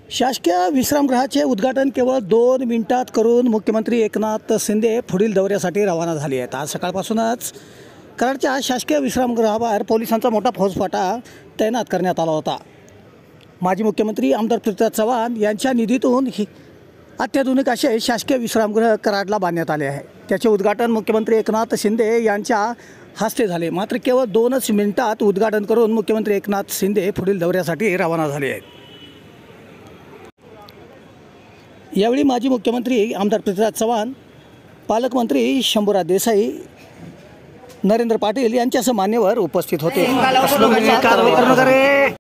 शासकीय विश्रामगृहाचे उद्घाटन केवळ 2 मिनिटात करून मुख्यमंत्री एकनाथ शिंदे पुढील दौऱ्यासाठी रवाना झाले आहेत। आज सकाळपासूनच कराडच्या शासकीय विश्रामगृहावर पोलिसांचा मोठा फौजफाटा तैनात करण्यात आला होता। माजी मुख्यमंत्री आमदार पृथ्वीराज चव्हाण यांच्या निधीतून अत्याधुनिक असे शासकीय विश्रामगृह कराडला बांधण्यात आले आहे। त्याचे उद्घाटन मुख्यमंत्री एकनाथ शिंदे यांच्या हस्ते झाले। मात्र केवळ 2च मिनिटात उद्घाटन करून मुख्यमंत्री एकनाथ शिंदे पुढील दौऱ्यासाठी रवाना झाले आहेत। यावेळी माजी मुख्यमंत्री आमदार पृथ्वीराज चव्हाण, पालकमंत्री शंभूराज देसाई, नरेंद्र पाटील यांच्यासह मान्यवर उपस्थित होते।